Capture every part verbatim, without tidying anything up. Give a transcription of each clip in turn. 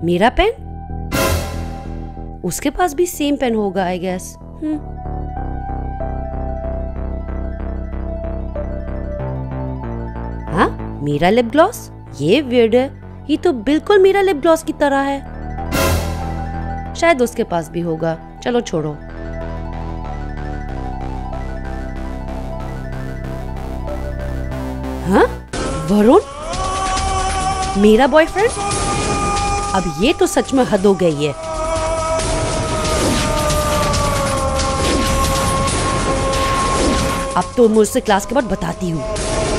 मेरा पेन? उसके पास भी सेम पेन होगा आई गेस। हाँ, मेरा लिप ग्लॉस? ये वियर्ड है, ये तो बिल्कुल मेरा लिप ग्लॉस की तरह है। शायद उसके पास भी होगा, चलो छोड़ो। हाँ, वरुण? मेरा बॉयफ्रेंड? अब ये तो सच में हद हो गई है। अब तो मुझसे क्लास के बाद बताती हूँ।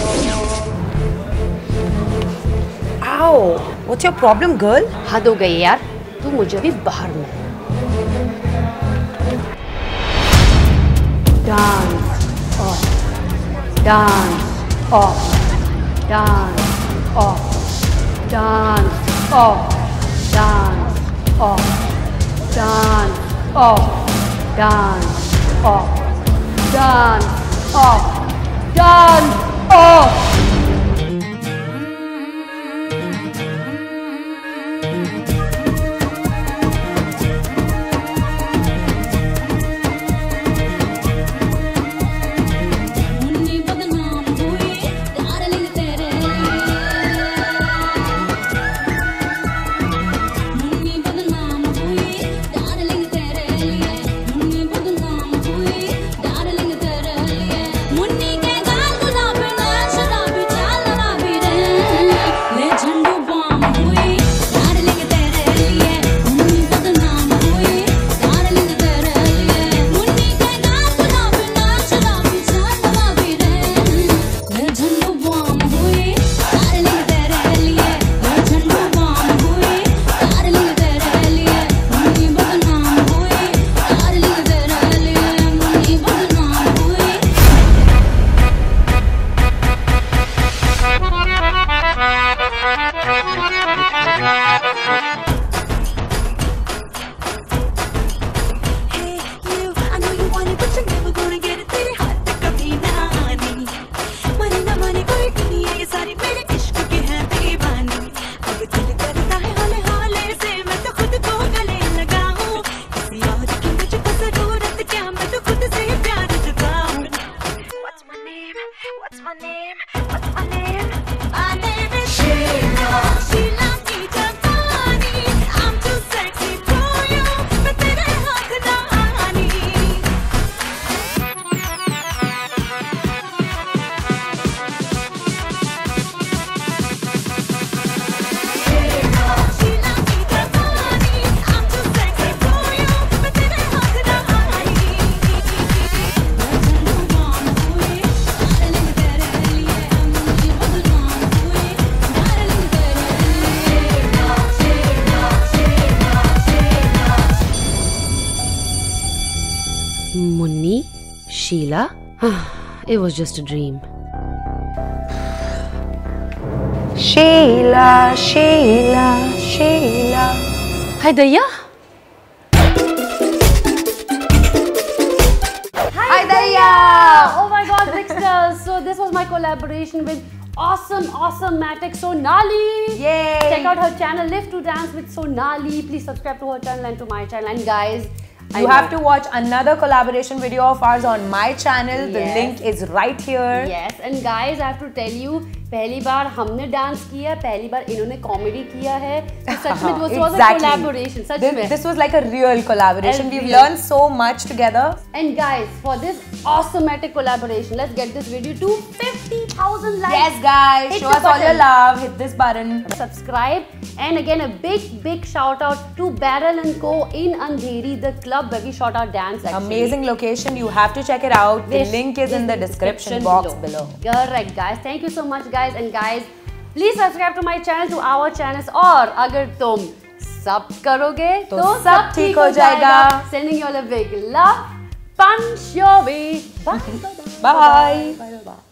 आओ, what's your problem, girl? हद हो गई यार, तू मुझे भी बाहर में। Dance off, dance off, dance off, dance off, dance off, dance off, dance off, dance off, dance off. Munni, Sheila, it was just a dream. Sheila, Sheila, Sheila. Hi, Daya. Hi, Daya. Oh my God, Ricksters. So this was my collaboration with awesome, awesome Matic Sonali. Yay! Check out her channel, LiveToDance with Sonali. Please subscribe to her channel and to my channel. And guys, you I have know. to watch another collaboration video of ours on my channel. Yes. The link is right here. Yes, and guys, I have to tell you, पहली बार हमने dance किया, पहली बार इन्होंने comedy किया है, तो सच में this was a collaboration, सच में. This was like a real collaboration. We've learned so much together. And guys, for this awesome-matic collaboration, let's get this video to fifty thousand likes. Yes, guys, hit show us all your love. Hit this button. Subscribe, and again a big, big shout out to Barrel and Co in Andheri, the club where we shot our dance. Actually. Amazing location. You have to check it out. The link is in the description box below. Correct, guys. Thank you so much, guys. And guys, please subscribe to my channel, to our channels. और अगर तुम सब करोगे तो सब ठीक हो जाएगा. Sending you all a big love. Punch your way. Bye. Bye. Bye. Bye. Bye.